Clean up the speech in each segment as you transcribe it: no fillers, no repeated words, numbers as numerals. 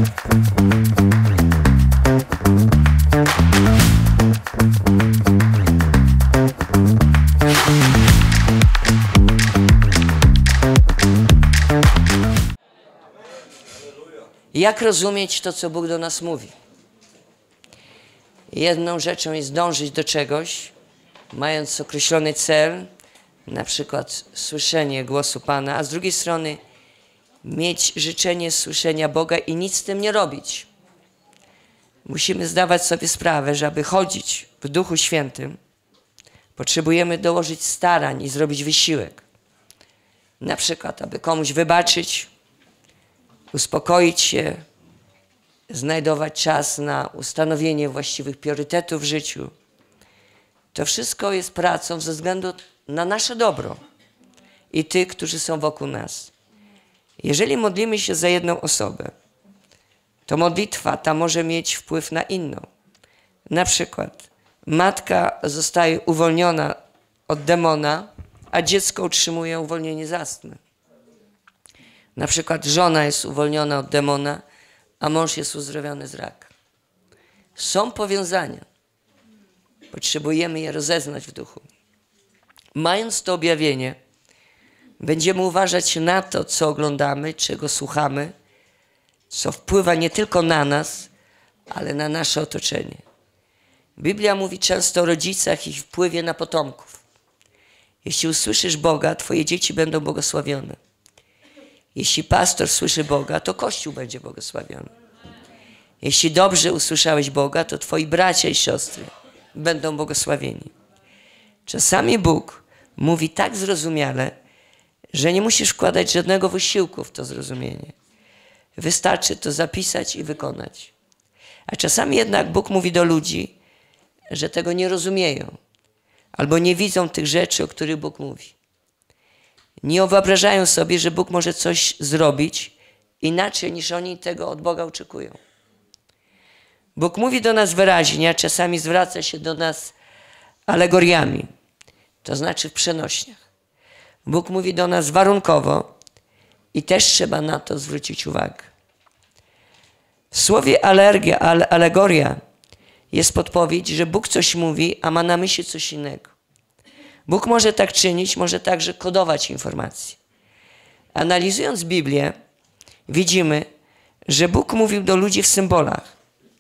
Jak rozumieć to, co Bóg do nas mówi? Jedną rzeczą jest dążyć do czegoś, mając określony cel, na przykład słyszenie głosu Pana, a z drugiej strony mieć życzenie słyszenia Boga i nic z tym nie robić. Musimy zdawać sobie sprawę, że aby chodzić w Duchu Świętym, potrzebujemy dołożyć starań i zrobić wysiłek. Na przykład, aby komuś wybaczyć, uspokoić się, znajdować czas na ustanowienie właściwych priorytetów w życiu. To wszystko jest pracą ze względu na nasze dobro i tych, którzy są wokół nas. Jeżeli modlimy się za jedną osobę, to modlitwa ta może mieć wpływ na inną. Na przykład matka zostaje uwolniona od demona, a dziecko utrzymuje uwolnienie z astmy. Na przykład żona jest uwolniona od demona, a mąż jest uzdrowiony z raka. Są powiązania. Potrzebujemy je rozeznać w duchu. Mając to objawienie, będziemy uważać na to, co oglądamy, czego słuchamy, co wpływa nie tylko na nas, ale na nasze otoczenie. Biblia mówi często o rodzicach i ich wpływie na potomków. Jeśli usłyszysz Boga, twoje dzieci będą błogosławione. Jeśli pastor słyszy Boga, to Kościół będzie błogosławiony. Jeśli dobrze usłyszałeś Boga, to twoi bracia i siostry będą błogosławieni. Czasami Bóg mówi tak zrozumiale, że nie musisz wkładać żadnego wysiłku w to zrozumienie. Wystarczy to zapisać i wykonać. A czasami jednak Bóg mówi do ludzi, że tego nie rozumieją albo nie widzą tych rzeczy, o których Bóg mówi. Nie wyobrażają sobie, że Bóg może coś zrobić inaczej, niż oni tego od Boga oczekują. Bóg mówi do nas wyraźnie, a czasami zwraca się do nas alegoriami, to znaczy w przenośniach. Bóg mówi do nas warunkowo i też trzeba na to zwrócić uwagę. W słowie alegoria jest podpowiedź, że Bóg coś mówi, a ma na myśli coś innego. Bóg może tak czynić, może także kodować informacje. Analizując Biblię, widzimy, że Bóg mówił do ludzi w symbolach.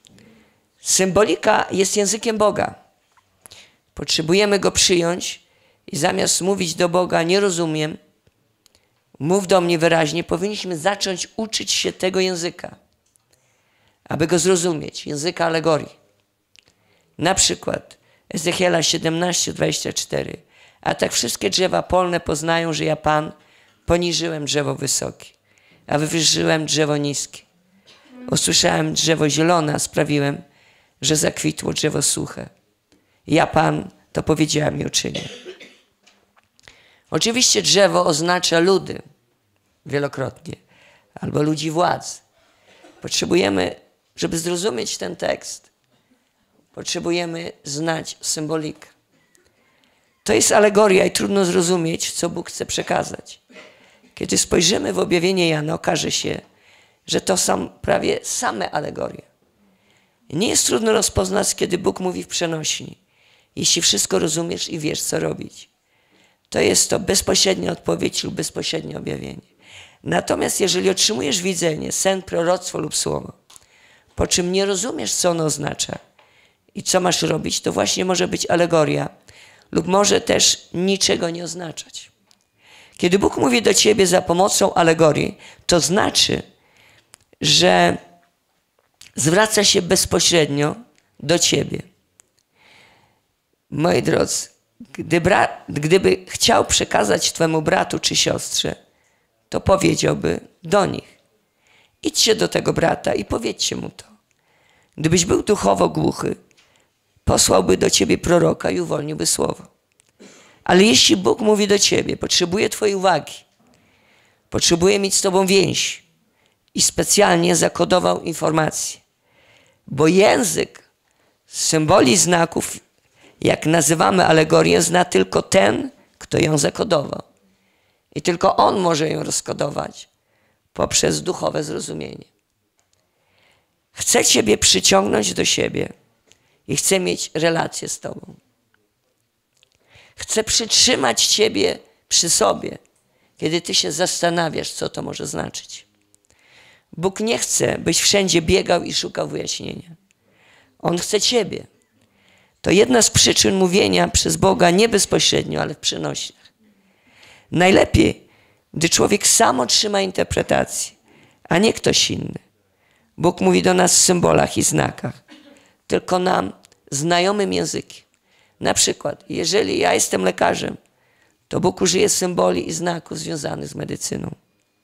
Symbolika jest językiem Boga. Potrzebujemy go przyjąć i zamiast mówić do Boga nie rozumiem, mów do mnie wyraźnie, powinniśmy zacząć uczyć się tego języka, aby go zrozumieć, języka alegorii. Na przykład Ezechiela 17:24. A tak wszystkie drzewa polne poznają, że ja Pan poniżyłem drzewo wysokie, a wywyżyłem drzewo niskie. Usłyszałem drzewo zielone, a sprawiłem, że zakwitło drzewo suche. Ja Pan to powiedziałem i uczynię. Oczywiście drzewo oznacza ludy wielokrotnie, albo ludzi władzy. Potrzebujemy, żeby zrozumieć ten tekst, potrzebujemy znać symbolikę. To jest alegoria i trudno zrozumieć, co Bóg chce przekazać. Kiedy spojrzymy w objawienie Jana, okaże się, że to są prawie same alegorie. Nie jest trudno rozpoznać, kiedy Bóg mówi w przenośni, jeśli wszystko rozumiesz i wiesz, co robić. To jest to bezpośrednia odpowiedź lub bezpośrednie objawienie. Natomiast jeżeli otrzymujesz widzenie, sen, proroctwo lub słowo, po czym nie rozumiesz, co ono oznacza i co masz robić, to właśnie może być alegoria lub może też niczego nie oznaczać. Kiedy Bóg mówi do ciebie za pomocą alegorii, to znaczy, że zwraca się bezpośrednio do ciebie. Moi drodzy, gdyby chciał przekazać twemu bratu czy siostrze, to powiedziałby do nich. Idźcie do tego brata i powiedzcie mu to. Gdybyś był duchowo głuchy, posłałby do ciebie proroka i uwolniłby słowo. Ale jeśli Bóg mówi do ciebie, potrzebuje twojej uwagi, potrzebuje mieć z tobą więź i specjalnie zakodował informację. Bo język symboli znaków, jak nazywamy alegorię, zna tylko ten, kto ją zakodował. I tylko on może ją rozkodować poprzez duchowe zrozumienie. Chcę Ciebie przyciągnąć do siebie i chcę mieć relację z Tobą. Chcę przytrzymać Ciebie przy sobie, kiedy Ty się zastanawiasz, co to może znaczyć. Bóg nie chce, byś wszędzie biegał i szukał wyjaśnienia. On chce Ciebie. To jedna z przyczyn mówienia przez Boga nie bezpośrednio, ale w przenośniach. Najlepiej, gdy człowiek sam otrzyma interpretację, a nie ktoś inny. Bóg mówi do nas w symbolach i znakach, tylko nam znajomym językiem. Na przykład, jeżeli ja jestem lekarzem, to Bóg użyje symboli i znaków związanych z medycyną.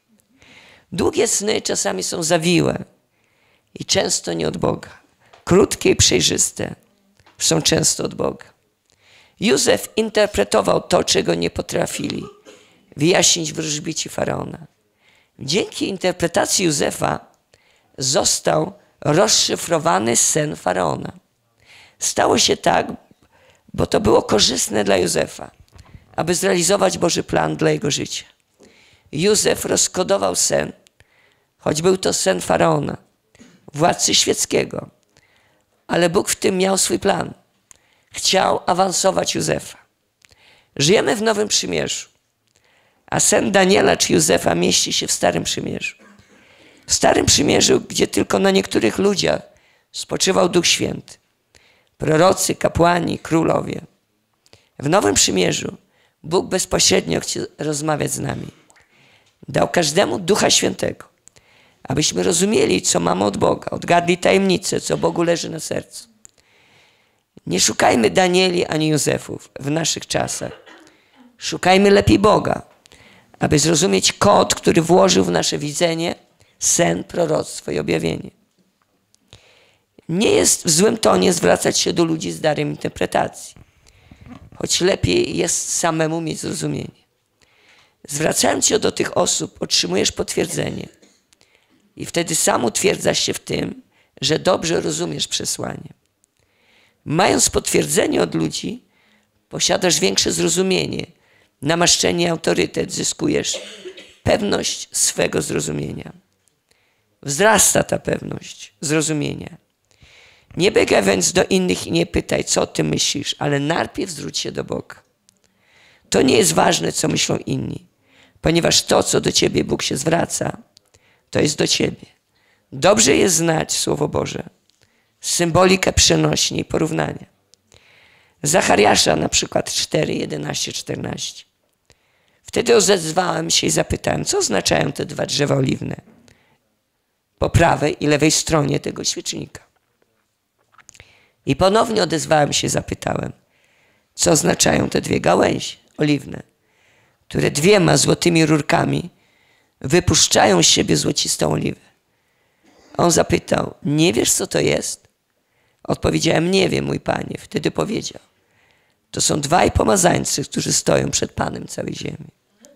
Długie sny czasami są zawiłe i często nie od Boga. Krótkie i przejrzyste są często od Boga. Józef interpretował to, czego nie potrafili wyjaśnić wróżbici Faraona. Dzięki interpretacji Józefa został rozszyfrowany sen Faraona. Stało się tak, bo to było korzystne dla Józefa, aby zrealizować Boży plan dla jego życia. Józef rozkodował sen, choć był to sen Faraona, władcy świeckiego, ale Bóg w tym miał swój plan. Chciał awansować Józefa. Żyjemy w Nowym Przymierzu, a sen Daniela czy Józefa mieści się w Starym Przymierzu. W Starym Przymierzu, gdzie tylko na niektórych ludziach spoczywał Duch Święty. Prorocy, kapłani, królowie. W Nowym Przymierzu Bóg bezpośrednio chce rozmawiać z nami. Dał każdemu Ducha Świętego, abyśmy rozumieli, co mamy od Boga, odgadli tajemnicę, co Bogu leży na sercu. Nie szukajmy Danieli ani Józefów w naszych czasach. Szukajmy lepiej Boga, aby zrozumieć kod, który włożył w nasze widzenie, sen, proroctwo i objawienie. Nie jest w złym tonie zwracać się do ludzi z darem interpretacji, choć lepiej jest samemu mieć zrozumienie. Zwracając się do tych osób, otrzymujesz potwierdzenie i wtedy sam utwierdzasz się w tym, że dobrze rozumiesz przesłanie. Mając potwierdzenie od ludzi, posiadasz większe zrozumienie, namaszczenie i autorytet, zyskujesz pewność swego zrozumienia. Wzrasta ta pewność zrozumienia. Nie biegaj więc do innych i nie pytaj, co ty myślisz, ale najpierw zwróć się do Boga. To nie jest ważne, co myślą inni, ponieważ to, co do ciebie Bóg się zwraca, to jest do ciebie. Dobrze jest znać Słowo Boże, symbolikę przenośni i porównania. Zachariasza na przykład 4, 11, 14. Wtedy odezwałem się i zapytałem, co oznaczają te dwa drzewa oliwne po prawej i lewej stronie tego świecznika. I ponownie odezwałem się i zapytałem, co oznaczają te dwie gałęzie oliwne, które dwiema złotymi rurkami wypuszczają z siebie złocistą oliwę. On zapytał, nie wiesz, co to jest? Odpowiedziałem, nie wiem, mój Panie. Wtedy powiedział, to są dwaj pomazańcy, którzy stoją przed Panem całej ziemi.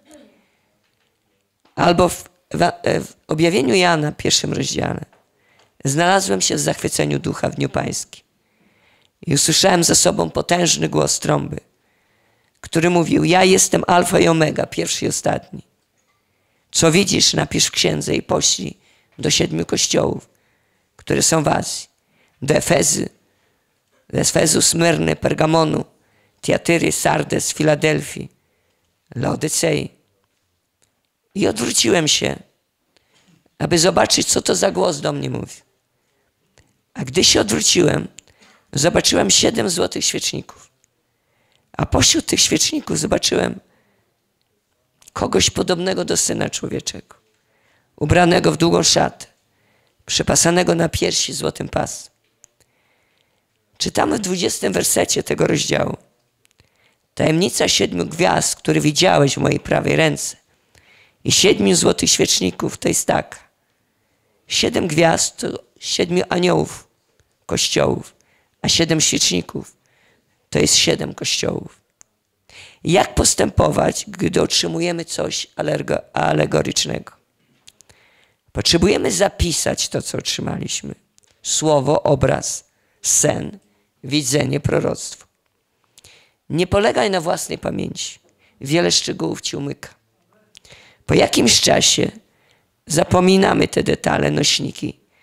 Albo w objawieniu Jana, 1 rozdziale, znalazłem się w zachwyceniu ducha w dniu pańskim i usłyszałem za sobą potężny głos trąby, który mówił, ja jestem alfa i omega, pierwszy i ostatni. Co widzisz, napisz w księdze i poślij do 7 kościołów, które są w Azji, do Efezu, Smyrny, Pergamonu, Tiatyry, Sardes, Filadelfii, Laodycei. I odwróciłem się, aby zobaczyć, co to za głos do mnie mówi. A gdy się odwróciłem, zobaczyłem 7 złotych świeczników. A pośród tych świeczników zobaczyłem kogoś podobnego do Syna Człowieczego, ubranego w długą szatę, przepasanego na piersi złotym pasem. Czytamy w 20 wersecie tego rozdziału. Tajemnica 7 gwiazd, które widziałeś w mojej prawej ręce i 7 złotych świeczników to jest taka. 7 gwiazd to 7 aniołów kościołów, a 7 świeczników to jest 7 kościołów. Jak postępować, gdy otrzymujemy coś alegorycznego? Potrzebujemy zapisać to, co otrzymaliśmy. Słowo, obraz, sen, widzenie, proroctwo. Nie polegaj na własnej pamięci. Wiele szczegółów ci umyka. Po jakimś czasie zapominamy te detale, nośniki,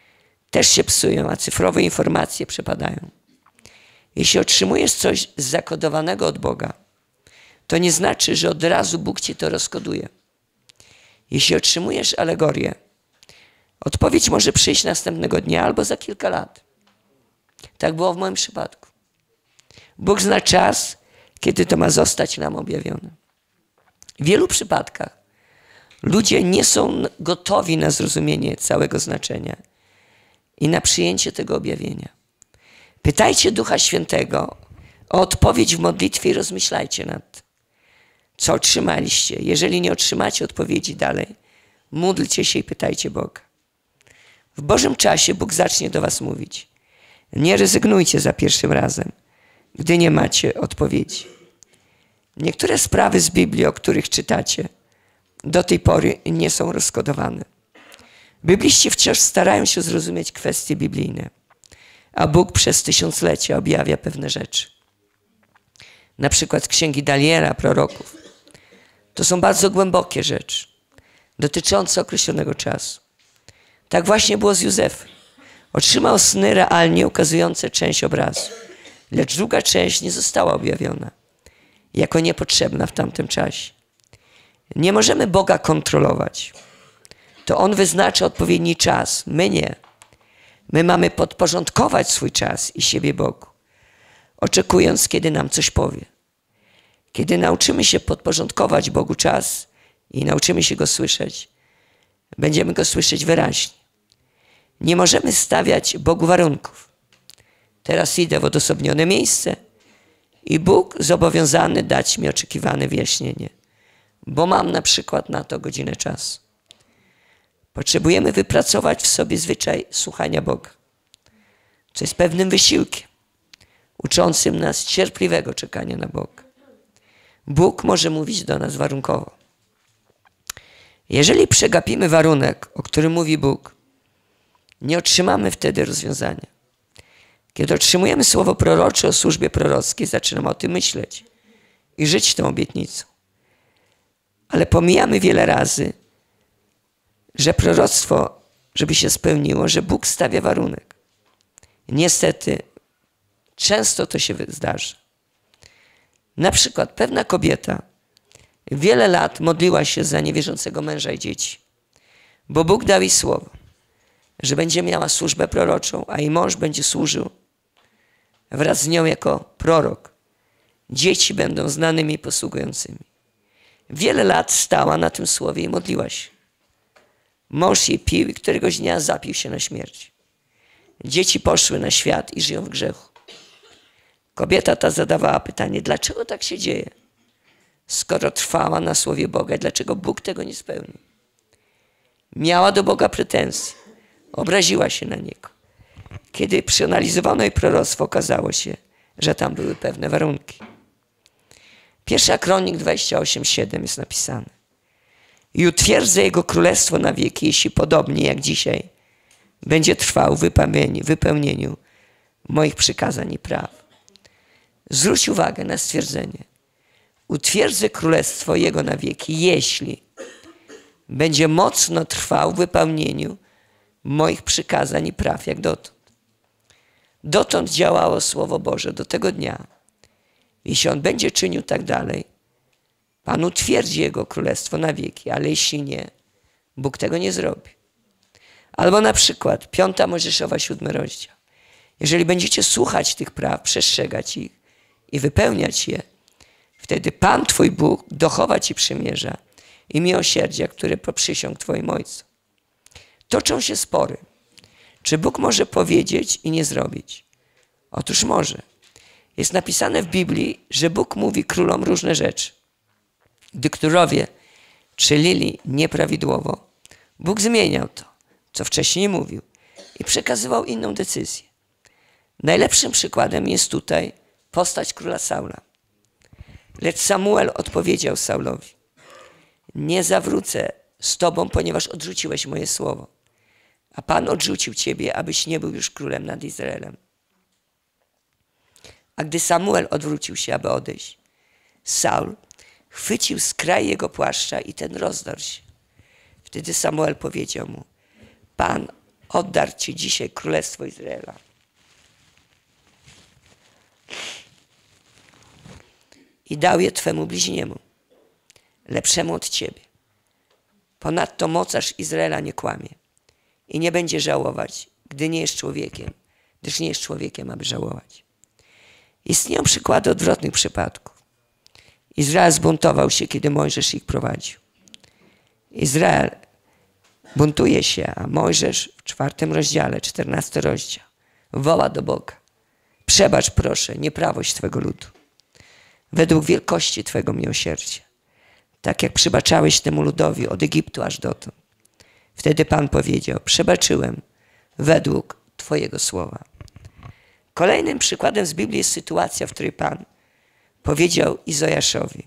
też się psują, a cyfrowe informacje przepadają. Jeśli otrzymujesz coś zakodowanego od Boga, to nie znaczy, że od razu Bóg ci to rozkoduje. Jeśli otrzymujesz alegorię, odpowiedź może przyjść następnego dnia albo za kilka lat. Tak było w moim przypadku. Bóg zna czas, kiedy to ma zostać nam objawione. W wielu przypadkach ludzie nie są gotowi na zrozumienie całego znaczenia i na przyjęcie tego objawienia. Pytajcie Ducha Świętego o odpowiedź w modlitwie i rozmyślajcie nad tym, co otrzymaliście. Jeżeli nie otrzymacie odpowiedzi dalej, módlcie się i pytajcie Boga. W Bożym czasie Bóg zacznie do was mówić. Nie rezygnujcie za pierwszym razem, gdy nie macie odpowiedzi. Niektóre sprawy z Biblii, o których czytacie, do tej pory nie są rozkodowane. Bibliści wciąż starają się zrozumieć kwestie biblijne, a Bóg przez tysiąclecia objawia pewne rzeczy. Na przykład księgi Daniela, proroków. To są bardzo głębokie rzeczy, dotyczące określonego czasu. Tak właśnie było z Józefem. Otrzymał sny realnie ukazujące część obrazu, lecz druga część nie została objawiona, jako niepotrzebna w tamtym czasie. Nie możemy Boga kontrolować. To On wyznacza odpowiedni czas, my nie. My mamy podporządkować swój czas i siebie Bogu, oczekując, kiedy nam coś powie. Kiedy nauczymy się podporządkować Bogu czas i nauczymy się Go słyszeć, będziemy Go słyszeć wyraźnie. Nie możemy stawiać Bogu warunków. Teraz idę w odosobnione miejsce i Bóg zobowiązany dać mi oczekiwane wyjaśnienie, bo mam na przykład na to godzinę czasu. Potrzebujemy wypracować w sobie zwyczaj słuchania Boga, co jest pewnym wysiłkiem, uczącym nas cierpliwego czekania na Boga. Bóg może mówić do nas warunkowo. Jeżeli przegapimy warunek, o którym mówi Bóg, nie otrzymamy wtedy rozwiązania. Kiedy otrzymujemy słowo prorocze o służbie prorockiej, zaczynamy o tym myśleć i żyć tą obietnicą. Ale pomijamy wiele razy, że proroctwo, żeby się spełniło, że Bóg stawia warunek. Niestety, często to się zdarza. Na przykład pewna kobieta wiele lat modliła się za niewierzącego męża i dzieci, bo Bóg dał jej słowo, że będzie miała służbę proroczą, a jej mąż będzie służył wraz z nią jako prorok. Dzieci będą znanymi i posługującymi. Wiele lat stała na tym słowie i modliła się. Mąż jej pił i któregoś dnia zapił się na śmierć. Dzieci poszły na świat i żyją w grzechu. Kobieta ta zadawała pytanie, dlaczego tak się dzieje, skoro trwała na słowie Boga, dlaczego Bóg tego nie spełnił. Miała do Boga pretensje, obraziła się na Niego. Kiedy przeanalizowano jej proroctwo, okazało się, że tam były pewne warunki. 1 Kronik 28:7 jest napisane. I utwierdzę Jego królestwo na wieki, jeśli podobnie jak dzisiaj będzie trwał w wypełnieniu moich przykazań i praw. Zwróć uwagę na stwierdzenie. Utwierdzę królestwo Jego na wieki, jeśli będzie mocno trwał w wypełnieniu moich przykazań i praw jak dotąd. Dotąd działało Słowo Boże do tego dnia. Jeśli On będzie czynił tak dalej, Pan utwierdzi Jego królestwo na wieki, ale jeśli nie, Bóg tego nie zrobi. Albo na przykład 5 Mojżeszowa 7 rozdział. Jeżeli będziecie słuchać tych praw, przestrzegać ich i wypełniać je, wtedy Pan Twój Bóg dochowa Ci przymierza i miłosierdzia, które poprzysiągł Twoim ojcom. Toczą się spory. Czy Bóg może powiedzieć i nie zrobić? Otóż może. Jest napisane w Biblii, że Bóg mówi królom różne rzeczy. Gdy królowie czynili nieprawidłowo, Bóg zmieniał to, co wcześniej mówił i przekazywał inną decyzję. Najlepszym przykładem jest tutaj postać króla Saula. Lecz Samuel odpowiedział Saulowi: nie zawrócę z tobą, ponieważ odrzuciłeś moje słowo, a Pan odrzucił ciebie, abyś nie był już królem nad Izraelem. A gdy Samuel odwrócił się, aby odejść, Saul chwycił skraj jego płaszcza i ten rozdarł się. Wtedy Samuel powiedział mu: Pan oddarł Ci dzisiaj Królestwo Izraela. I dał je Twemu bliźniemu, lepszemu od Ciebie. Ponadto mocarz Izraela nie kłamie i nie będzie żałować, gdy nie jest człowiekiem, gdyż nie jest człowiekiem, aby żałować. Istnieją przykłady odwrotnych przypadków. Izrael zbuntował się, kiedy Mojżesz ich prowadził. Izrael buntuje się, a Mojżesz w 4 rozdziale, 14 rozdział, woła do Boga. Przebacz proszę nieprawość Twego ludu, według wielkości Twego miłosierdzia, tak jak przebaczałeś temu ludowi od Egiptu aż dotąd. Wtedy Pan powiedział, przebaczyłem według Twojego słowa. Kolejnym przykładem z Biblii jest sytuacja, w której Pan powiedział Izajaszowi,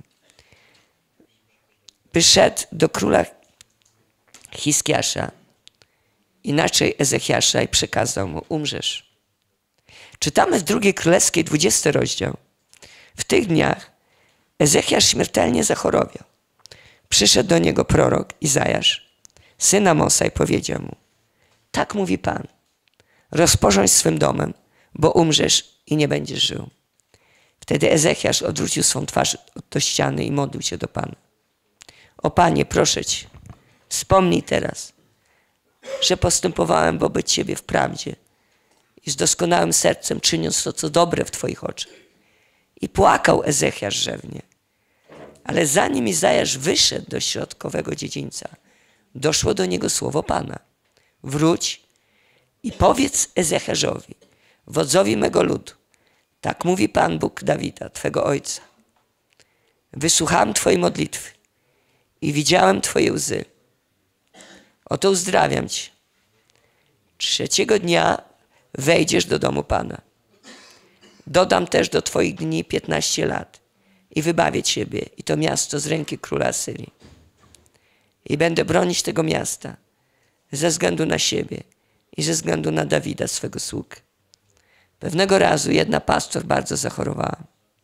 by szedł do króla Hiskiasza, inaczej Ezechiasza, i przekazał mu, umrzesz. Czytamy w 2 Królewskiej, 20 rozdział. W tych dniach Ezechiasz śmiertelnie zachorował. Przyszedł do niego prorok Izajasz, syn Amosa, i powiedział mu, tak mówi Pan, rozporządź swym domem, bo umrzesz i nie będziesz żył. Wtedy Ezechiasz odwrócił swą twarz do ściany i modlił się do Pana. O Panie, proszę Cię, wspomnij teraz, że postępowałem wobec Ciebie w prawdzie i z doskonałym sercem, czyniąc to, co dobre w Twoich oczach. I płakał Ezechiasz rzewnie. Ale zanim Izajasz wyszedł do środkowego dziedzińca, doszło do niego słowo Pana. Wróć i powiedz Ezechiaszowi, wodzowi mego ludu, tak mówi Pan Bóg Dawida, Twego ojca. Wysłuchałem Twojej modlitwy i widziałem Twoje łzy. Oto uzdrawiam Cię. 3 dnia wejdziesz do domu Pana. Dodam też do Twoich dni 15 lat i wybawię Ciebie i to miasto z ręki króla Asyrii. I będę bronić tego miasta ze względu na siebie i ze względu na Dawida, swego sługę. Pewnego razu jedna pastor bardzo zachorowała.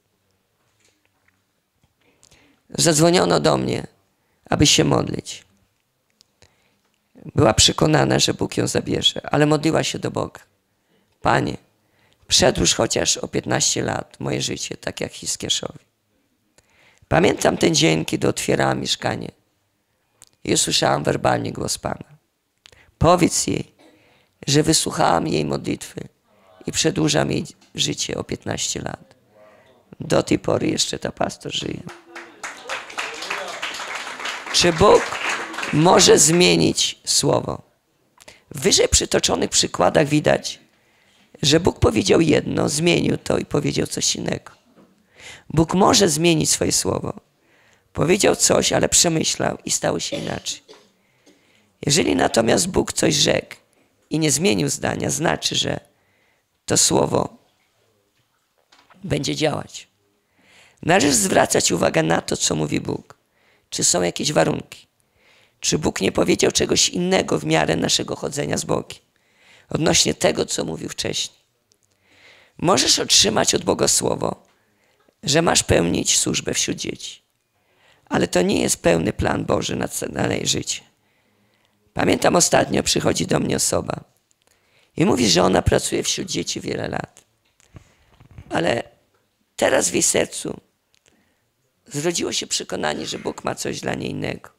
Zadzwoniono do mnie, aby się modlić. Była przekonana, że Bóg ją zabierze, ale modliła się do Boga. Panie, przedłuż chociaż o 15 lat moje życie, tak jak Hiskiaszowi. Pamiętam ten dzień, kiedy otwierałam mieszkanie i usłyszałam werbalnie głos Pana. Powiedz jej, że wysłuchałam jej modlitwy i przedłużam jej życie o 15 lat. Do tej pory jeszcze ta pastor żyje. Czy Bóg może zmienić słowo? W wyżej przytoczonych przykładach widać, że Bóg powiedział jedno, zmienił to i powiedział coś innego. Bóg może zmienić swoje słowo. Powiedział coś, ale przemyślał i stało się inaczej. Jeżeli natomiast Bóg coś rzekł i nie zmienił zdania, znaczy, że to słowo będzie działać. Należy zwracać uwagę na to, co mówi Bóg. Czy są jakieś warunki? Czy Bóg nie powiedział czegoś innego w miarę naszego chodzenia z Bogiem? Odnośnie tego, co mówił wcześniej. Możesz otrzymać od Boga słowo, że masz pełnić służbę wśród dzieci. Ale to nie jest pełny plan Boży na jej życie. Pamiętam, ostatnio przychodzi do mnie osoba i mówi, że ona pracuje wśród dzieci wiele lat. Ale teraz w jej sercu zrodziło się przekonanie, że Bóg ma coś dla niej innego.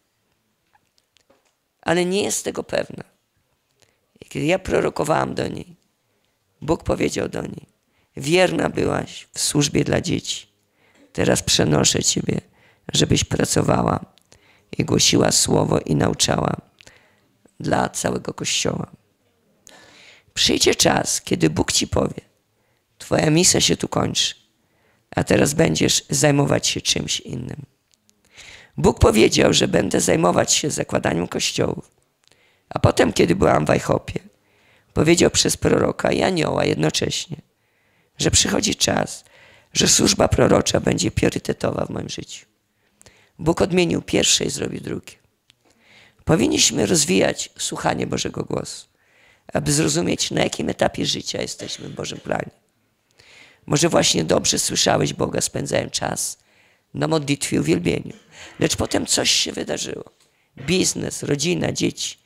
Ale nie jest tego pewna. I kiedy ja prorokowałam do niej, Bóg powiedział do niej, wierna byłaś w służbie dla dzieci. Teraz przenoszę Ciebie, żebyś pracowała i głosiła słowo i nauczała dla całego Kościoła. Przyjdzie czas, kiedy Bóg Ci powie, Twoja misja się tu kończy, a teraz będziesz zajmować się czymś innym. Bóg powiedział, że będę zajmować się zakładaniem kościołów. A potem, kiedy byłam w IHOP-ie, powiedział przez proroka i anioła jednocześnie, że przychodzi czas, że służba prorocza będzie priorytetowa w moim życiu. Bóg odmienił pierwsze i zrobił drugie. Powinniśmy rozwijać słuchanie Bożego głosu, aby zrozumieć, na jakim etapie życia jesteśmy w Bożym planie. Może właśnie dobrze słyszałeś Boga, spędzając czas na modlitwie i uwielbieniu. Lecz potem coś się wydarzyło. Biznes, rodzina, dzieci.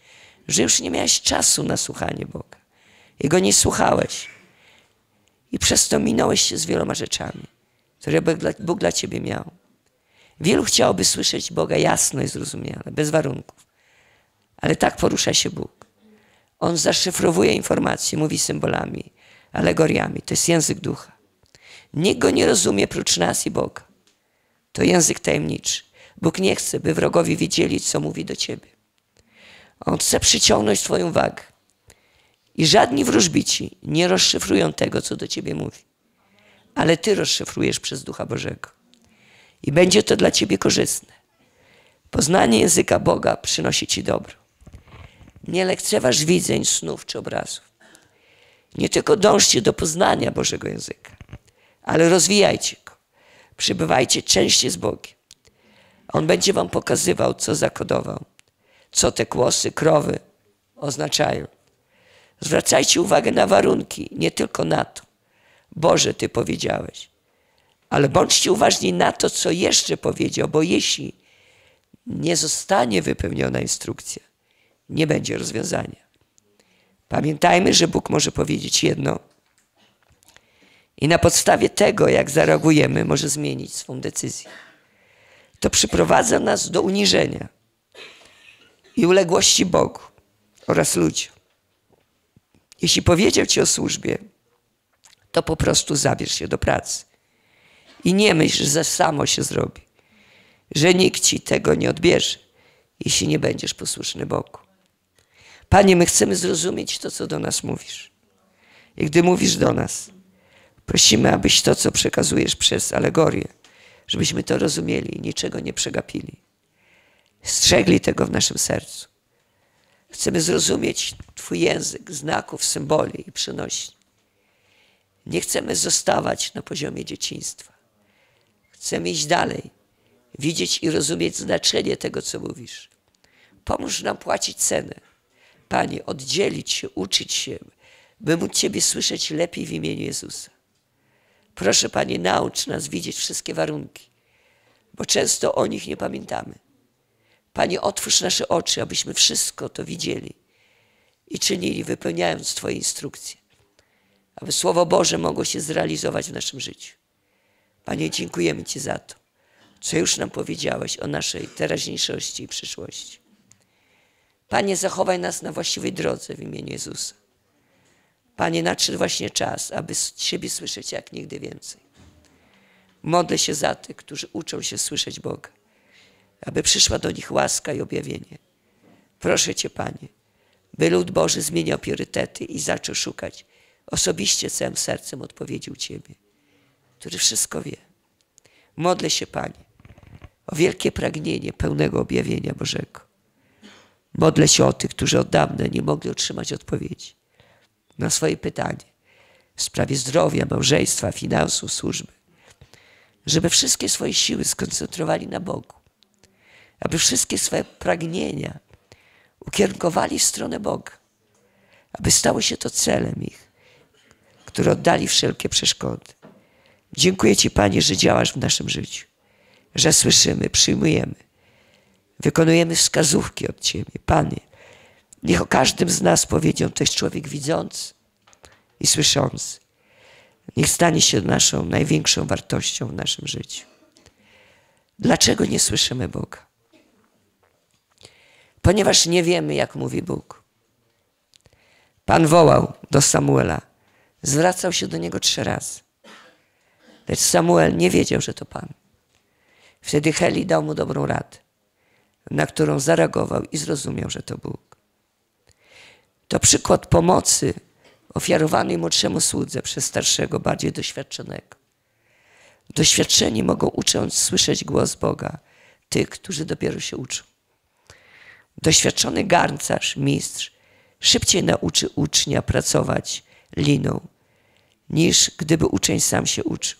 że już nie miałeś czasu na słuchanie Boga. I Go nie słuchałeś. I przez to minąłeś się z wieloma rzeczami, które Bóg dla ciebie miał. Wielu chciałoby słyszeć Boga jasno i zrozumiale, bez warunków. Ale tak porusza się Bóg. On zaszyfrowuje informacje, mówi symbolami, alegoriami. To jest język ducha. Nikt go nie rozumie prócz nas i Boga. To język tajemniczy. Bóg nie chce, by wrogowie wiedzieli, co mówi do ciebie. On chce przyciągnąć twoją uwagę. I żadni wróżbici nie rozszyfrują tego, co do ciebie mówi. Ale ty rozszyfrujesz przez Ducha Bożego. I będzie to dla ciebie korzystne. Poznanie języka Boga przynosi ci dobro. Nie lekceważ widzeń, snów czy obrazów. Nie tylko dążcie do poznania Bożego języka, ale rozwijajcie go. Przybywajcie częściej z Bogiem. On będzie wam pokazywał, co zakodował, co te kłosy, krowy oznaczają. Zwracajcie uwagę na warunki, nie tylko na to. Boże, Ty powiedziałeś. Ale bądźcie uważni na to, co jeszcze powiedział, bo jeśli nie zostanie wypełniona instrukcja, nie będzie rozwiązania. Pamiętajmy, że Bóg może powiedzieć jedno i na podstawie tego, jak zareagujemy, może zmienić swą decyzję. To przyprowadza nas do uniżenia i uległości Bogu oraz ludziom. Jeśli powiedział ci o służbie, to po prostu zabierz się do pracy. I nie myśl, że samo się zrobi, że nikt ci tego nie odbierze, jeśli nie będziesz posłuszny Bogu. Panie, my chcemy zrozumieć to, co do nas mówisz. I gdy mówisz do nas, prosimy, abyś to, co przekazujesz przez alegorię, żebyśmy to rozumieli i niczego nie przegapili. Strzegli tego w naszym sercu. Chcemy zrozumieć Twój język, znaków, symboli i przynośni. Nie chcemy zostawać na poziomie dzieciństwa. Chcemy iść dalej, widzieć i rozumieć znaczenie tego, co mówisz. Pomóż nam płacić cenę. Panie, oddzielić się, uczyć się, by móc Ciebie słyszeć lepiej w imieniu Jezusa. Proszę, Panie, naucz nas widzieć wszystkie warunki, bo często o nich nie pamiętamy. Panie, otwórz nasze oczy, abyśmy wszystko to widzieli i czynili, wypełniając Twoje instrukcje, aby Słowo Boże mogło się zrealizować w naszym życiu. Panie, dziękujemy Ci za to, co już nam powiedziałeś o naszej teraźniejszości i przyszłości. Panie, zachowaj nas na właściwej drodze w imieniu Jezusa. Panie, nadszedł właśnie czas, aby z Ciebie słyszeć jak nigdy więcej. Modlę się za tych, którzy uczą się słyszeć Boga, aby przyszła do nich łaska i objawienie. Proszę Cię, Panie, by lud Boży zmieniał priorytety i zaczął szukać osobiście całym sercem odpowiedzi u Ciebie, który wszystko wie. Modlę się, Panie, o wielkie pragnienie pełnego objawienia Bożego. Modlę się o tych, którzy od dawna nie mogli otrzymać odpowiedzi na swoje pytanie w sprawie zdrowia, małżeństwa, finansów, służby. Żeby wszystkie swoje siły skoncentrowali na Bogu. Aby wszystkie swoje pragnienia ukierunkowali w stronę Boga. Aby stało się to celem ich, który oddali wszelkie przeszkody. Dziękuję Ci, Panie, że działasz w naszym życiu. Że słyszymy, przyjmujemy. Wykonujemy wskazówki od Ciebie. Panie, niech o każdym z nas powiedział, to jest człowiek widzący i słyszący. Niech stanie się naszą największą wartością w naszym życiu. Dlaczego nie słyszymy Boga? Ponieważ nie wiemy, jak mówi Bóg. Pan wołał do Samuela. Zwracał się do niego 3 razy. Lecz Samuel nie wiedział, że to Pan. Wtedy Heli dał mu dobrą radę, na którą zareagował i zrozumiał, że to Bóg. To przykład pomocy ofiarowanej młodszemu słudze przez starszego, bardziej doświadczonego. Doświadczeni mogą ucząc słyszeć głos Boga tych, którzy dopiero się uczą. Doświadczony garncarz, mistrz, szybciej nauczy ucznia pracować liną, niż gdyby uczeń sam się uczył.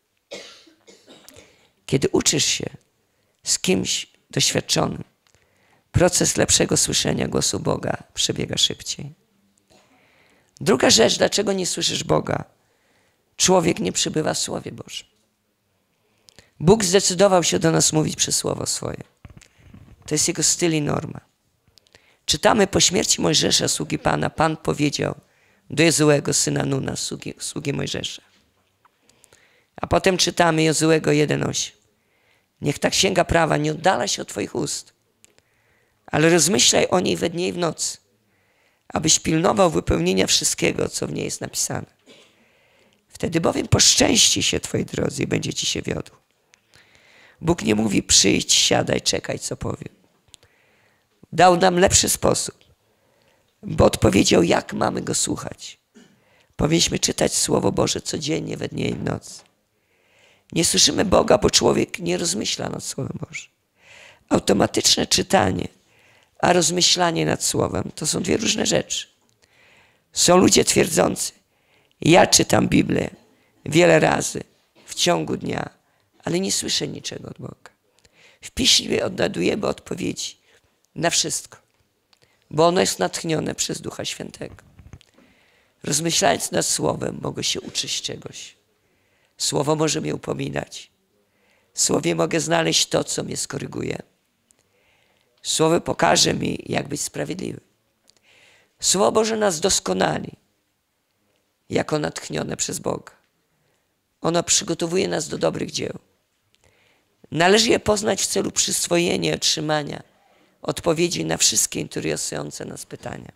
Kiedy uczysz się z kimś doświadczonym, proces lepszego słyszenia głosu Boga przebiega szybciej. Druga rzecz, dlaczego nie słyszysz Boga? Człowiek nie przebywa w Słowie Bożym. Bóg zdecydował się do nas mówić przez Słowo swoje. To jest Jego styl i norma. Czytamy po śmierci Mojżesza, sługi Pana, Pan powiedział do Jozuego, syna Nuna, sługi Mojżesza. A potem czytamy Jozuego 1:8. Niech ta księga prawa nie oddala się od Twoich ust, ale rozmyślaj o niej we dnie i w nocy, abyś pilnował wypełnienia wszystkiego, co w niej jest napisane. Wtedy bowiem poszczęści się Twojej drodze i będzie Ci się wiodł. Bóg nie mówi przyjdź, siadaj, czekaj, co powiem. Dał nam lepszy sposób, bo odpowiedział, jak mamy Go słuchać. Powinniśmy czytać Słowo Boże codziennie we dnie i w nocy. Nie słyszymy Boga, bo człowiek nie rozmyśla nad Słowem Bożym. Automatyczne czytanie, a rozmyślanie nad Słowem to są dwie różne rzeczy. Są ludzie twierdzący, ja czytam Biblię wiele razy w ciągu dnia, ale nie słyszę niczego od Boga. W Piśmie odnajdujemy odpowiedzi na wszystko, bo ono jest natchnione przez Ducha Świętego. Rozmyślając nad Słowem, mogę się uczyć czegoś. Słowo może mnie upominać. W Słowie mogę znaleźć to, co mnie skoryguje. Słowo pokaże mi, jak być sprawiedliwy. Słowo Boże nas doskonali, jako natchnione przez Boga. Ono przygotowuje nas do dobrych dzieł. Należy je poznać w celu przyswojenia i otrzymania odpowiedzi na wszystkie interesujące nas pytania.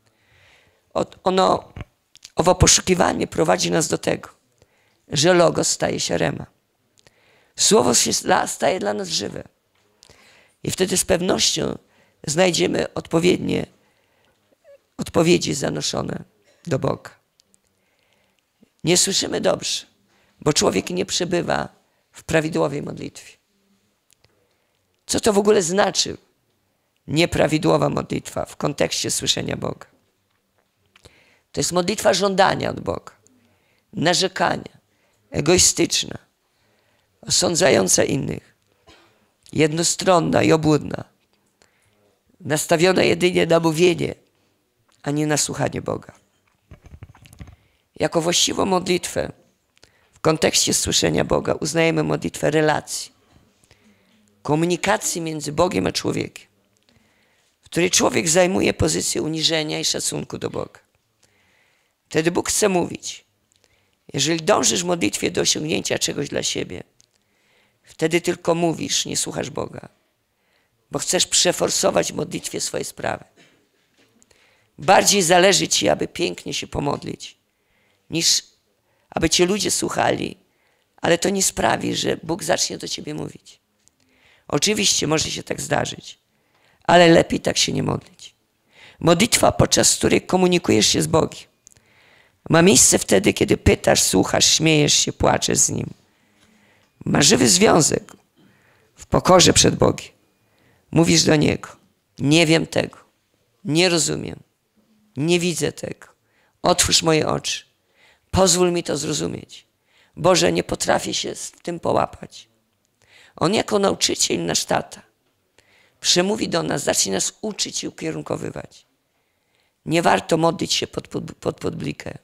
Owo poszukiwanie prowadzi nas do tego, że Logos staje się rema. Słowo staje dla nas żywe. I wtedy z pewnością znajdziemy odpowiednie odpowiedzi zanoszone do Boga. Nie słyszymy dobrze, bo człowiek nie przebywa w prawidłowej modlitwie. Co to w ogóle znaczy nieprawidłowa modlitwa w kontekście słyszenia Boga? To jest modlitwa żądania od Boga, narzekania, egoistyczna, osądzająca innych, jednostronna i obłudna, nastawiona jedynie na mówienie, a nie na słuchanie Boga. Jako właściwą modlitwę w kontekście słyszenia Boga uznajemy modlitwę relacji, komunikacji między Bogiem a człowiekiem, w której człowiek zajmuje pozycję uniżenia i szacunku do Boga. Wtedy Bóg chce mówić, jeżeli dążysz w modlitwie do osiągnięcia czegoś dla siebie, wtedy tylko mówisz, nie słuchasz Boga, bo chcesz przeforsować w modlitwie swoje sprawy. Bardziej zależy Ci, aby pięknie się pomodlić, niż aby Cię ludzie słuchali, ale to nie sprawi, że Bóg zacznie do Ciebie mówić. Oczywiście może się tak zdarzyć, ale lepiej tak się nie modlić. Modlitwa, podczas której komunikujesz się z Bogiem, ma miejsce wtedy, kiedy pytasz, słuchasz, śmiejesz się, płaczesz z Nim. Ma żywy związek w pokorze przed Bogiem. Mówisz do Niego, nie wiem tego, nie rozumiem, nie widzę tego. Otwórz moje oczy, pozwól mi to zrozumieć. Boże, nie potrafię się w tym połapać. On jako nauczyciel, nasz tata, przemówi do nas, zacznie nas uczyć i ukierunkowywać. Nie warto modlić się pod publikę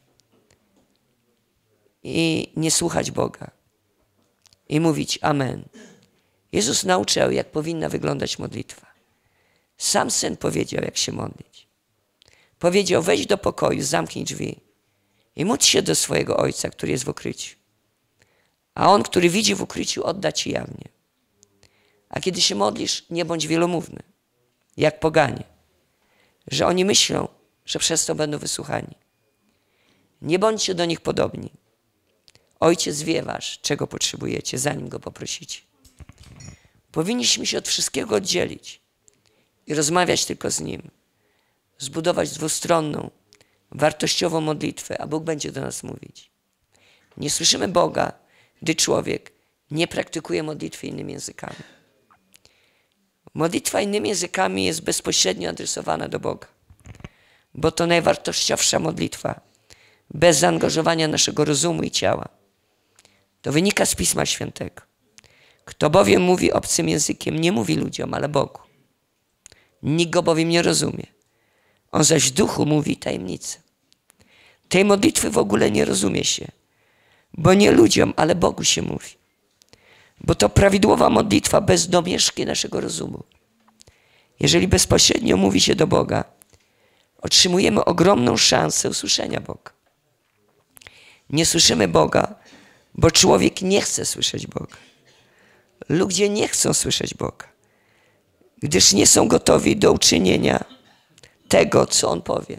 i nie słuchać Boga i mówić amen. Jezus nauczał, jak powinna wyglądać modlitwa. Sam Syn powiedział, jak się modlić. Powiedział, wejdź do pokoju, zamknij drzwi i módl się do swojego Ojca, który jest w ukryciu. A On, który widzi w ukryciu, odda Ci jawnie. A kiedy się modlisz, nie bądź wielomówny, jak poganie, że oni myślą, że przez to będą wysłuchani. Nie bądźcie do nich podobni. Ojciec wie czego potrzebujecie, zanim Go poprosicie. Powinniśmy się od wszystkiego oddzielić i rozmawiać tylko z Nim. Zbudować dwustronną, wartościową modlitwę, a Bóg będzie do nas mówić. Nie słyszymy Boga, gdy człowiek nie praktykuje modlitwy innymi językami. Modlitwa innymi językami jest bezpośrednio adresowana do Boga, bo to najwartościowsza modlitwa, bez zaangażowania naszego rozumu i ciała. To wynika z Pisma Świętego. Kto bowiem mówi obcym językiem, nie mówi ludziom, ale Bogu. Nikt go bowiem nie rozumie. On zaś w duchu mówi tajemnice. Tej modlitwy w ogóle nie rozumie się, bo nie ludziom, ale Bogu się mówi. Bo to prawidłowa modlitwa bez domieszki naszego rozumu. Jeżeli bezpośrednio mówi się do Boga, otrzymujemy ogromną szansę usłyszenia Boga. Nie słyszymy Boga, bo człowiek nie chce słyszeć Boga. Ludzie nie chcą słyszeć Boga, gdyż nie są gotowi do uczynienia tego, co On powie.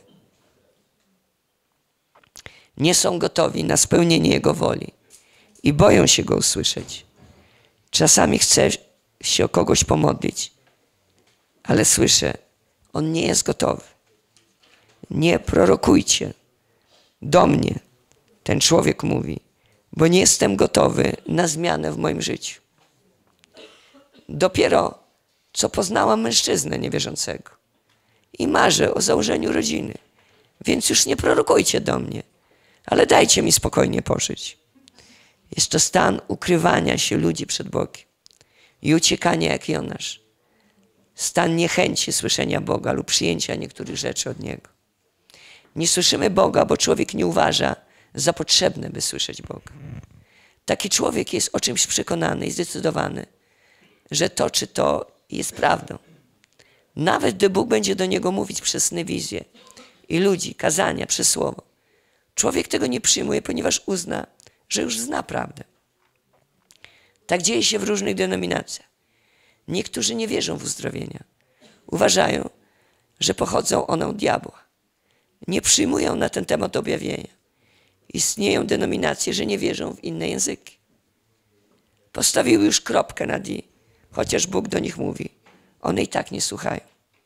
Nie są gotowi na spełnienie Jego woli i boją się Go usłyszeć. Czasami chcę się o kogoś pomodlić, ale słyszę, on nie jest gotowy. Nie prorokujcie do mnie, ten człowiek mówi, bo nie jestem gotowy na zmianę w moim życiu. Dopiero co poznałam mężczyznę niewierzącego i marzę o założeniu rodziny, więc już nie prorokujcie do mnie, ale dajcie mi spokojnie pożyć. Jest to stan ukrywania się ludzi przed Bogiem i uciekania jak Jonasz. Stan niechęci słyszenia Boga lub przyjęcia niektórych rzeczy od Niego. Nie słyszymy Boga, bo człowiek nie uważa za potrzebne, by słyszeć Boga. Taki człowiek jest o czymś przekonany i zdecydowany, że to czy to jest prawdą. Nawet gdy Bóg będzie do niego mówić przez sny, wizje i ludzi, kazania, przez słowo. Człowiek tego nie przyjmuje, ponieważ uzna, że już zna prawdę. Tak dzieje się w różnych denominacjach. Niektórzy nie wierzą w uzdrowienia. Uważają, że pochodzą one od diabła. Nie przyjmują na ten temat objawienia. Istnieją denominacje, że nie wierzą w inne języki. Postawiły już kropkę nad i, chociaż Bóg do nich mówi. One i tak nie słuchają.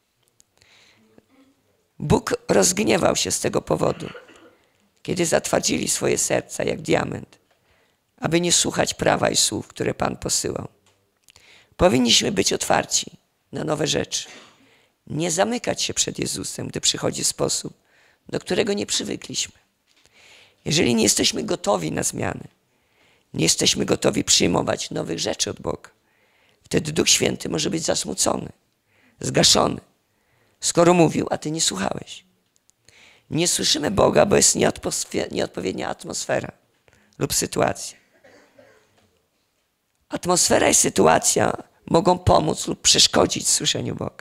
Bóg rozgniewał się z tego powodu, kiedy zatwardzili swoje serca jak diament, aby nie słuchać prawa i słów, które Pan posyłał. Powinniśmy być otwarci na nowe rzeczy. Nie zamykać się przed Jezusem, gdy przychodzi sposób, do którego nie przywykliśmy. Jeżeli nie jesteśmy gotowi na zmiany, nie jesteśmy gotowi przyjmować nowych rzeczy od Boga, wtedy Duch Święty może być zasmucony, zgaszony, skoro mówił, a ty nie słuchałeś. Nie słyszymy Boga, bo jest nieodpowiednia atmosfera lub sytuacja. Atmosfera i sytuacja mogą pomóc lub przeszkodzić słyszeniu Boga.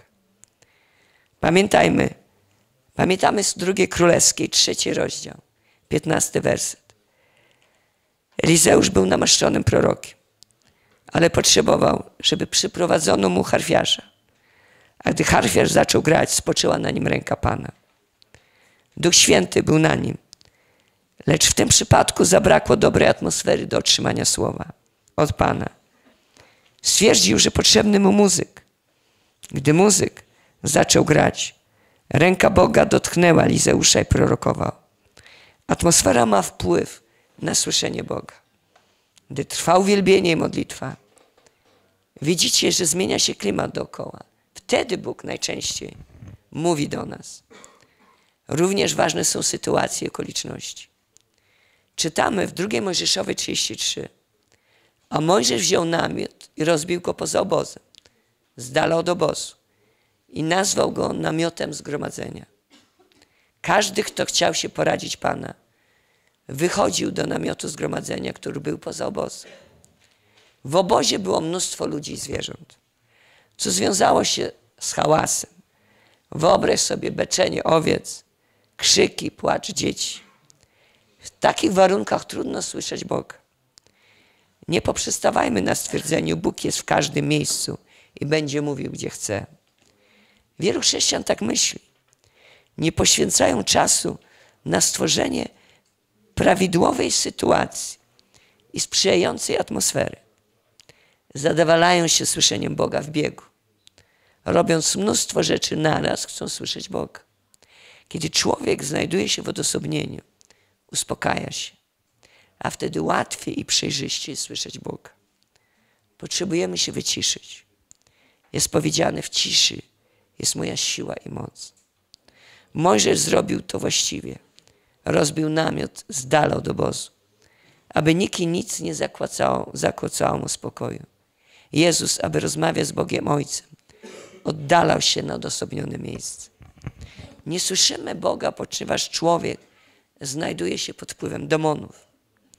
Pamiętamy z 2 Królewskiej, 3 rozdział, 15 werset. Elizeusz był namaszczonym prorokiem, ale potrzebował, żeby przyprowadzono mu harfiarza. A gdy harfiarz zaczął grać, spoczęła na nim ręka Pana. Duch Święty był na nim, lecz w tym przypadku zabrakło dobrej atmosfery do otrzymania słowa od Pana. Stwierdził, że potrzebny mu muzyk. Gdy muzyk zaczął grać, ręka Boga dotknęła Elizeusza i prorokował. Atmosfera ma wpływ na słyszenie Boga. Gdy trwa uwielbienie i modlitwa, widzicie, że zmienia się klimat dookoła. Wtedy Bóg najczęściej mówi do nas. Również ważne są sytuacje i okoliczności. Czytamy w 2 Mojżeszowej 33. A Mojżesz wziął namiot i rozbił go poza obozem, z dala od obozu, i nazwał go namiotem zgromadzenia. Każdy, kto chciał się poradzić Pana, wychodził do namiotu zgromadzenia, który był poza obozem. W obozie było mnóstwo ludzi i zwierząt, co związało się z hałasem. Wyobraź sobie beczenie owiec, krzyki, płacz dzieci. W takich warunkach trudno słyszeć Boga. Nie poprzestawajmy na stwierdzeniu, Bóg jest w każdym miejscu i będzie mówił, gdzie chce. Wielu chrześcijan tak myśli. Nie poświęcają czasu na stworzenie prawidłowej sytuacji i sprzyjającej atmosfery. Zadowalają się słyszeniem Boga w biegu. Robiąc mnóstwo rzeczy naraz, chcą słyszeć Boga. Kiedy człowiek znajduje się w odosobnieniu, uspokaja się, a wtedy łatwiej i przejrzyściej słyszeć Boga. Potrzebujemy się wyciszyć. Jest powiedziane, w ciszy jest moja siła i moc. Mojżesz zrobił to właściwie. Rozbił namiot z dala od obozu, aby nikt i nic nie zakłócało mu spokoju. Jezus, aby rozmawiać z Bogiem Ojcem, oddalał się na odosobnione miejsce. Nie słyszymy Boga, ponieważ człowiek znajduje się pod wpływem demonów.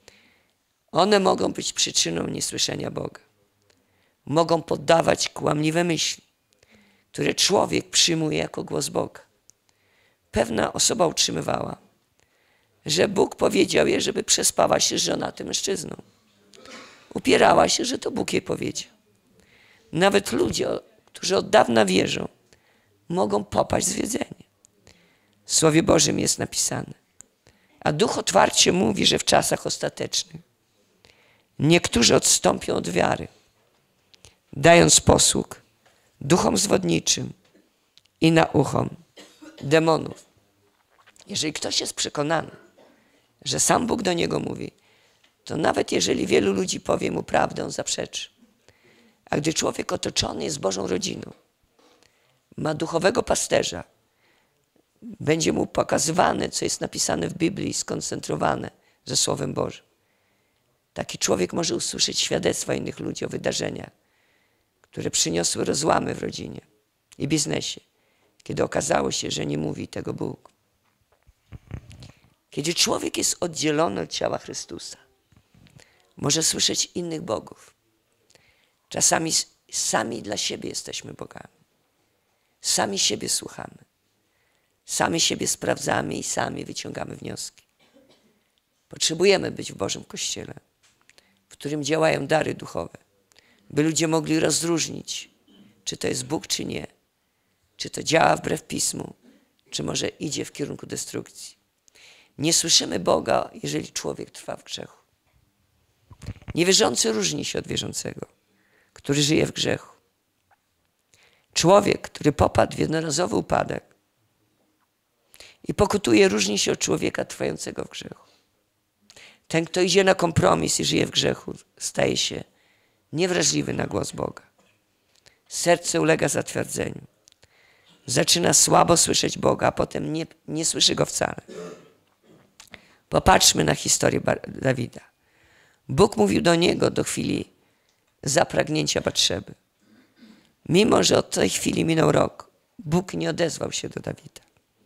One mogą być przyczyną niesłyszenia Boga. Mogą poddawać kłamliwe myśli, które człowiek przyjmuje jako głos Boga. Pewna osoba utrzymywała, że Bóg powiedział jej, żeby przespała się z żonatym mężczyzną. Upierała się, że to Bóg jej powiedział. Nawet ludzie, którzy od dawna wierzą, mogą popaść w zwiedzenie. W Słowie Bożym jest napisane. A Duch otwarcie mówi, że w czasach ostatecznych niektórzy odstąpią od wiary, dając posług duchom zwodniczym i nauchom demonów. Jeżeli ktoś jest przekonany, że sam Bóg do niego mówi, to nawet jeżeli wielu ludzi powie mu prawdę, on zaprzeczy. A gdy człowiek otoczony jest Bożą rodziną, ma duchowego pasterza, będzie mu pokazywane, co jest napisane w Biblii, skoncentrowane ze Słowem Bożym. Taki człowiek może usłyszeć świadectwa innych ludzi o wydarzeniach, które przyniosły rozłamy w rodzinie i biznesie, kiedy okazało się, że nie mówi tego Bóg. Kiedy człowiek jest oddzielony od ciała Chrystusa, może słyszeć innych bogów. Czasami sami dla siebie jesteśmy bogami. Sami siebie słuchamy. Sami siebie sprawdzamy i sami wyciągamy wnioski. Potrzebujemy być w Bożym Kościele, w którym działają dary duchowe, by ludzie mogli rozróżnić, czy to jest Bóg, czy nie. Czy to działa wbrew Pismu, czy może idzie w kierunku destrukcji. Nie słyszymy Boga, jeżeli człowiek trwa w grzechu. Niewierzący różni się od wierzącego, który żyje w grzechu. Człowiek, który popadł w jednorazowy upadek i pokutuje, różni się od człowieka trwającego w grzechu. Ten, kto idzie na kompromis i żyje w grzechu, staje się niewrażliwy na głos Boga. Serce ulega zatwardzeniu. Zaczyna słabo słyszeć Boga, a potem nie słyszy Go wcale. Popatrzmy na historię Dawida. Bóg mówił do niego do chwili zapragnięcia Batszeby. Mimo że od tej chwili minął rok, Bóg nie odezwał się do Dawida.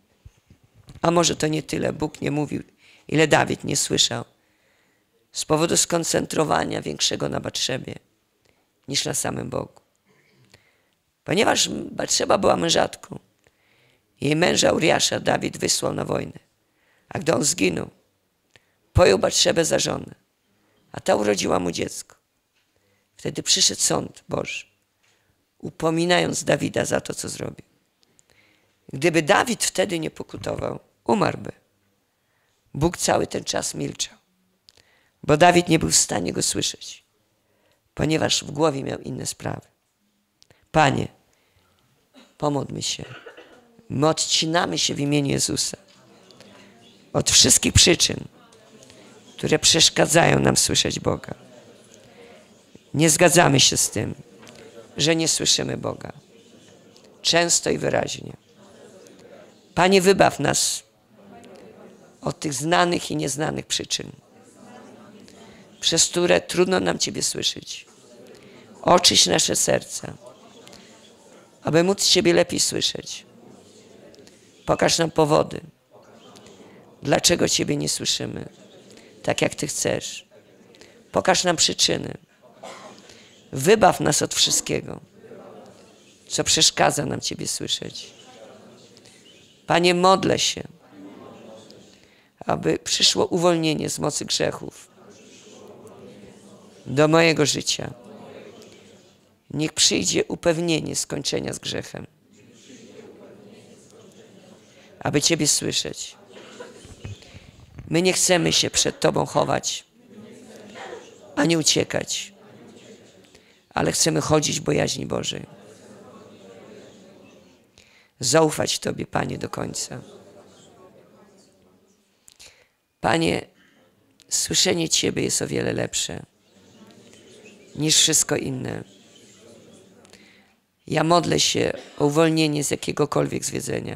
A może to nie tyle Bóg nie mówił, ile Dawid nie słyszał z powodu skoncentrowania większego na Batszebie niż na samym Bogu. Ponieważ Batszeba była mężatką, jej męża Uriasza Dawid wysłał na wojnę. A gdy on zginął, pojął Batszebę za żonę, a ta urodziła mu dziecko. Wtedy przyszedł sąd Boży, upominając Dawida za to, co zrobił. Gdyby Dawid wtedy nie pokutował, umarłby. Bóg cały ten czas milczał, bo Dawid nie był w stanie go słyszeć, ponieważ w głowie miał inne sprawy. Panie, pomódlmy się. My odcinamy się w imieniu Jezusa od wszystkich przyczyn, które przeszkadzają nam słyszeć Boga. Nie zgadzamy się z tym, że nie słyszymy Boga. Często i wyraźnie. Panie, wybaw nas od tych znanych i nieznanych przyczyn, przez które trudno nam Ciebie słyszeć. Oczyść nasze serca, aby móc Ciebie lepiej słyszeć. Pokaż nam powody, dlaczego Ciebie nie słyszymy, tak jak Ty chcesz. Pokaż nam przyczyny. Wybaw nas od wszystkiego, co przeszkadza nam Ciebie słyszeć. Panie, modlę się, aby przyszło uwolnienie z mocy grzechów do mojego życia. Niech przyjdzie upewnienie skończenia z grzechem, aby Ciebie słyszeć. My nie chcemy się przed Tobą chować, ani uciekać, ale chcemy chodzić w bojaźni Bożej. Zaufać Tobie, Panie, do końca. Panie, słyszenie Ciebie jest o wiele lepsze niż wszystko inne. Ja modlę się o uwolnienie z jakiegokolwiek zwiedzenia.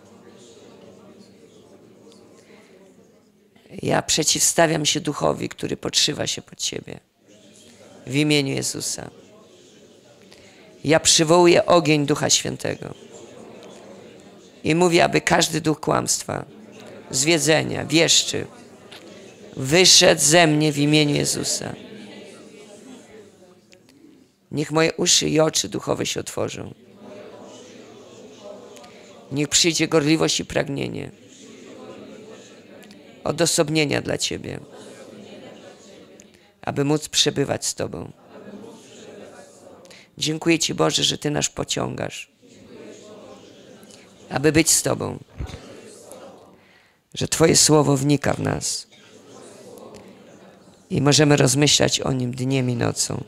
Ja przeciwstawiam się duchowi, który podszywa się pod Ciebie. W imieniu Jezusa. Ja przywołuję ogień Ducha Świętego. I mówię, aby każdy duch kłamstwa, zwiedzenia, wieszczy, wyszedł ze mnie w imieniu Jezusa. Niech moje uszy i oczy duchowe się otworzą, Niech przyjdzie gorliwość i pragnienie odosobnienia dla Ciebie, aby móc przebywać z Tobą. Dziękuję Ci, Boże, że Ty nas pociągasz, aby być z Tobą, że Twoje słowo wnika w nas i możemy rozmyślać o nim dniem i nocą.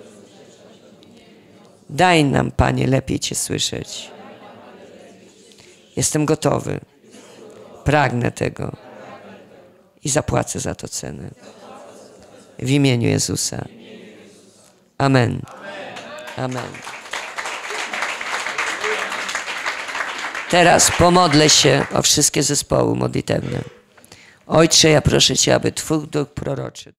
Daj nam, Panie, lepiej Cię słyszeć. Jestem gotowy, pragnę tego i zapłacę za to cenę. W imieniu Jezusa. Amen. Amen. Teraz pomodlę się o wszystkie zespoły modlitewne. Ojcze, ja proszę Cię, aby Twój duch proroczy